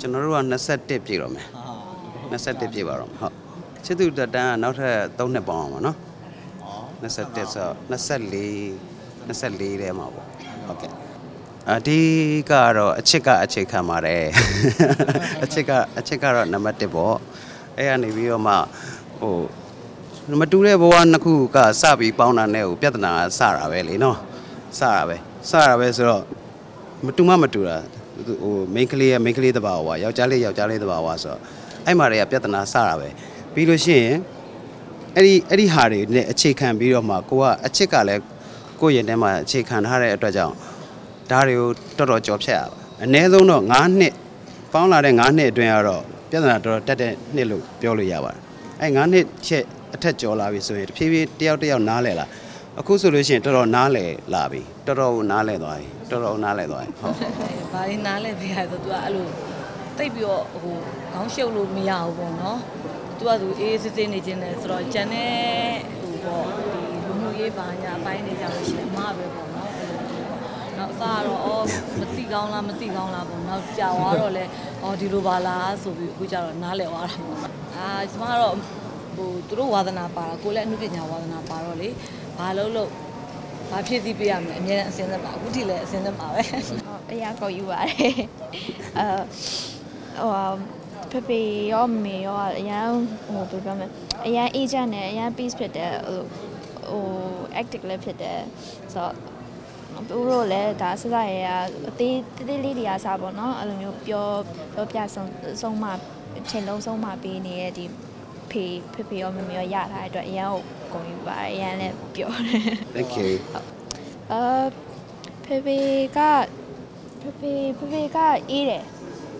ကျွန်တော်တို့က21ပြည့်တော့မယ်21ပြည့်ပါတော့ဟုတ်ချစ်သူတက်တန်းကနောက်ထပ်3နှစ်ပေါင်းအောင်ပါနော်21ဆို24ထဲမှာပေါ့ဟုတ်ကဲ့အဒီကတော့အချစ်ခံပါတယ်အချစ်ကတော့နံပါတ်1ပေါ့အဲ့ကနေပြီးတော့မှဟိုမတူတဲ့ဘဝနှစ်ခုကစပြီးပေါင်းတာနဲ့ဟိုပြဿနာစတာပဲလေနော်စတာပဲဆိုတော့မတူတာဟို main ကလေးတဘာဝယောက်ျားလေးတဘာဝဆိုတော့အဲ့မှာတွေကပြဿနာစတာပဲပြီးလို့ရှိရင်အဲ့ဒီဟာတွေနဲ့အခြေခံပြီးတော့မှကိုကအချစ်ကလည်းကိုယ့်ရင်ထဲမှာအခြေခံထားတဲ့အတွက်ကြောင့်ဒါတွေကိုတော်တော်ကြော်ဖြတ်ရပါအနည်းဆုံးတော့9နှစ်ပေါင်းလာတဲ့9နှစ်အတွင်းကတော့ပြဿနာတော်တော်တက်တဲ့နှစ်လို့ပြောလို့ရပါတယ်အဲ့9နှစ်ချက်အထက်ကျော်လာပြီဆိုရင်တဖြည်းဖြည်းတယောက်နားလဲလာအခုဆိုလို့ရှိရင်တော်တော်နားလဲလာပြီတော်တော်နားလဲသွားပြီဟုတ်ဘာလို့နားလဲပြရဆိုသူကအဲ့လိုတိတ်ပြီးတော့ဟိုခေါင်းရှုပ်လို့မရဘူးပေါ့နော်သူကသူအေးစစ်နေခြင်းနဲ့ဆိုတော့ဂျန်နဲ့ဟိုပေါ့ဒီလူမှုရေးပါညာအပိုင်းနေကြလို့ရှိရင်အမပဲပေါ့နော်နောက်အစားတော့မတိကောင်းလားပေါ့နောက်ကြာသွားတော့လဲဒီလိုပါလားဆိုပြီးအခုကျတော့နားလဲသွားတာပေါ့ကျမကတော့ဟိုသူတို့ဝါသနာပါတာကိုလည်းအမှုပညာဝါသနာပါတော့လေဘာလို့ဘာဖြစ်စီပေးရမလဲအများနဲ့အစင်းသက်ပါအခုထိလည်းအစင်းသက်ပါပဲအရာကိုယူပါတယ်ဖေဖေရောမေရောအရန်ဟိုပြောမယ်အရန် agent နဲ့အရန် peace ဖြစ်တဲ့ဟို active လည်းဖြစ်တယ်ဆိုတော့တို့တော့လည်းဒါစစရရအသေးလေးတွေကစားပေါ့နော်အဲ့လိုမျိုးပြောပြဆုံးမချိန်လုံးဆုံးမပေးနေတဲ့ဒီဖေရောမေရောရထားတဲ့အတွက်အရန်ကိုဂုဏ်ယူပါတယ်အရန်လည်းပြောတယ် Thank you ဖေဖေကအေးတယ်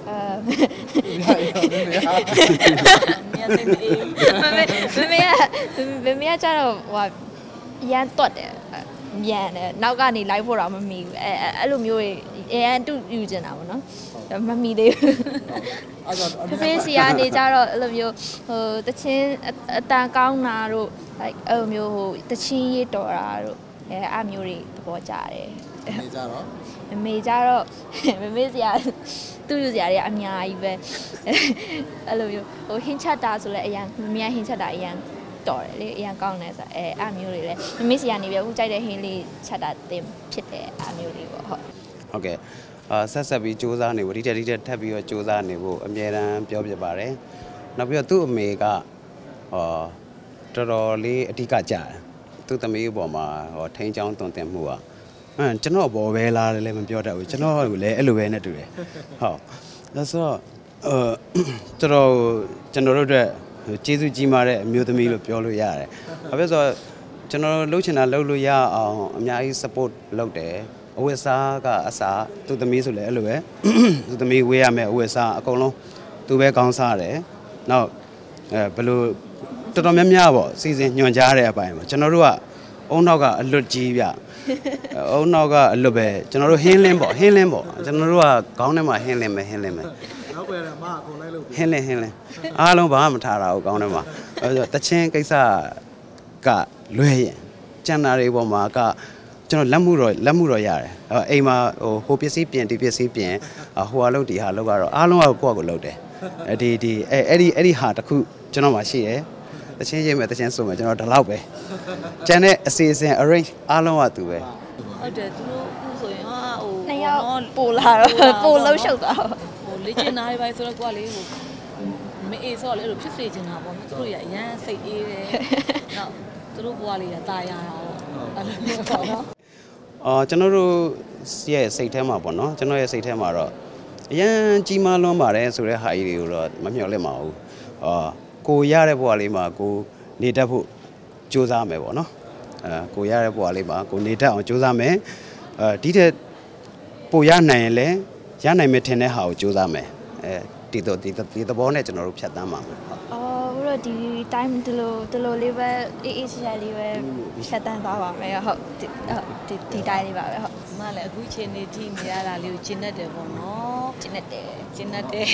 မေကျတော့ဟိုရန်တွတ်တယ်မြန်တယ်နောက်ကနေလိုက်ဖို့တော့မမီဘူးအဲ့လိုမျိုးအရန်တူယူကျင်တာပေါ့နော်မမီသေးဘူးဖေစီကနေကြတော့အဲ့လိုမျိုးဟိုတချင်းအတန်ကောင်းတာတို့အဲ့လိုမျိုးဟိုတချင်းရေးတော်တာတို့အဲ့မျိုးတွေသဘောကျတယ်မေကြတော့မေစီကသူ့ယူစရာတွေအများကြီးပဲအဲ့လိုမျိုးဟိုဟင်းချက်တာဆိုလဲအရန်မမဟင်းချက်တာအရန်တော်တယ်လေအရန်ကောင်းတယ်ဆိုအဲ့မျိုးတွေလဲမေစီကနေပြီးအခုကြိုက်တဲ့ဟင်းလေးချက်တာတင်ဖြစ်တယ်အဲ့မျိုးလေးပေါ့ဟုတ်ကဲ့ဆက်ပြီးစူးစမ်းနေဖို့ဒီတက်ထပ်ပြီးတော့စူးစမ်းနေဖို့အမြဲတမ်းပြောပြပါတယ်နောက်ပြီးတော့သူ့အမေကတော်တော်လေးအဓိကကြတယ်သူ့သမီးပေါ်မှာထိန်းချောင်းတွင်တင်မှုอ่ะကျွန်တော်ဘောပဲလားလည်းမပြောတတ်ဘူးကျွန်တော်ကလည်းအဲ့လိုပဲနဲ့တူတယ်ဟုတ်ဒါဆိုတော့ကျွန်တော်တို့အတွက်ကျေးဇူးကြီးမားတဲ့အမျိုးသမီးလို့ပြောလို့ရတယ်ဘာဖြစ်ဆိုတော့ကျွန်တော်လှုပ်ချင်တာလှုပ်လို့ရအောင်အများကြီး support လုပ်တယ်အဝတ်စားကအစားသူ့သမီးဆိုလည်းအဲ့လိုပဲသူ့သမီးဝေးရမယ်အဝတ်စားအကုန်လုံးသူပဲကောင်းစားတယ်နောက်ဘယ်လိုတော်တော်များများပေါ့စီစဉ်ညွှန်ကြားတဲ့အပိုင်းမှာကျွန်တော်တို့ကအုံနောက်ကအလွတ်ကြီးဗျအုံနောက်ကအလွတ်ပဲကျွန်တော်တို့ဟင်းလင်းပေါ့ကျွန်တော်တို့ကခေါင်းထဲမှာဟင်းလင်းမယ်နောက်ပဲမအကုန်လိုက်လို့ဟင်းလင်းအားလုံးဘာမှမထားတာဘူးခေါင်းထဲမှာတချင်းကိစ္စကလွဲရင်ကျန်တာတွေပေါ်မှာကကျွန်တော်လက်မှုတော့ရတယ်အိမ်မှာဟိုပစ္စည်းပြင်ဒီပစ္စည်းပြင်ဟိုဟာလုပ်ဒီဟာလုပ်ကတော့အားလုံးကကိုယ့်ကိုလုပ်တယ်ဒီအဲ့ဒီဟာတစ်ခုကျွန်တော်မှရှိတယ်တချင်းရေးမယ်တချင်းဆိုမယ်ကျွန်တော်ဒီလောက်ပဲကျန်တဲ့အစီအစဉ် arrange အားလုံးကသူပဲဟုတ်တယ်သူတို့အခုဆိုရင်ဟိုနှစ်ယောက်ပို့လာတော့ပို့လှုပ်ရှုပ်သွားဟိုလေ့ကျင့်သားတွေပိုင်းဆိုတော့ကိုကလေဟိုမအေးဆိုတော့လေအဲ့လိုဖြစ်စေချင်တာပေါ့သူတို့ရအရန်စိတ်အေးတယ်နောက်သူတို့ဘဝလေးကตายရတာပေါ့အဲ့လိုမျိုးပေါ့နော်ကျွန်တော်တို့ရဲ့စိတ်ထဲမှာပေါ့နော်ကျွန်တော်ရဲ့စိတ်ထဲမှာတော့အရန်ကြီးမားလွန်းပါတယ်ဆိုတဲ့ဟာကြီးတွေကိုတော့မမျှော်လင့်ပါဘူးကိုရတဲ့ဘဝလေးမှာကိုနေတတ်ဖို့ကြိုးစားမယ်ပေါ့နော်ကိုရတဲ့ဘဝလေးမှာကိုနေတတ်အောင်ကြိုးစားမယ်ဒီထက်ပိုရနိုင်ရင်လည်းရနိုင်မယ်ထင်တဲ့ဟာကိုကြိုးစားမယ်ဒီသဘောနဲ့ကျွန်တော်တို့ဖြတ်သန်းပါမယ်ဘို့တော့ဒီ time ဒီလိုလေးပဲအေးချာလေးပဲဖြတ်သန်းသွားပါမယ်ဟုတ်ဒီတိုင်းလေးပါပဲဟုတ်ဒီမှာလည်းအခုချိန်နေထိနေရတာလေးကိုကျင့်တတ်တယ်ပေါ့နော်ကျင့်တတ်တယ်ဟုတ်တယ်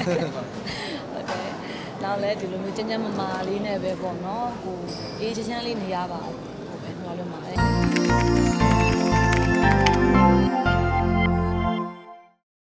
နောက်လဲဒီလိုမျိုးကျန်းမာလေးနဲ့ပဲပေါ့နော်ကိုအေးချမ်းလေးနေရပါဘူးပဲဟောလို့မှာ